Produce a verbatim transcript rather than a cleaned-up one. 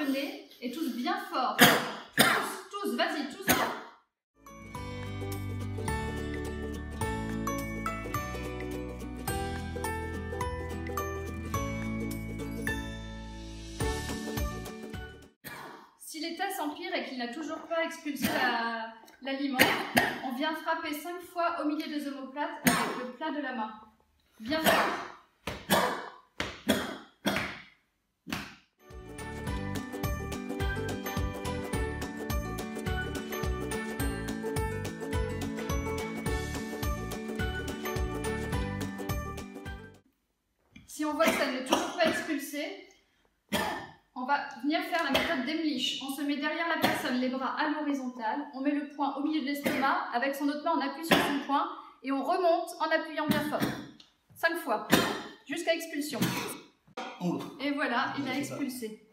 le nez et tous bien fort. Tous, tous, vas-y, tous bien. Si l'état s'empire et qu'il n'a toujours pas expulsé l'aliment, on vient frapper cinq fois au milieu des omoplates avec le plat de la main. Bien fort. Si on voit que ça n'est toujours pas expulsé, on va venir faire la méthode d'Emlich. On se met derrière la personne, les bras à l'horizontale, on met le poing au milieu de l'estomac, avec son autre main on appuie sur son poing et on remonte en appuyant bien fort. Cinq fois, jusqu'à expulsion. Et voilà, il a expulsé.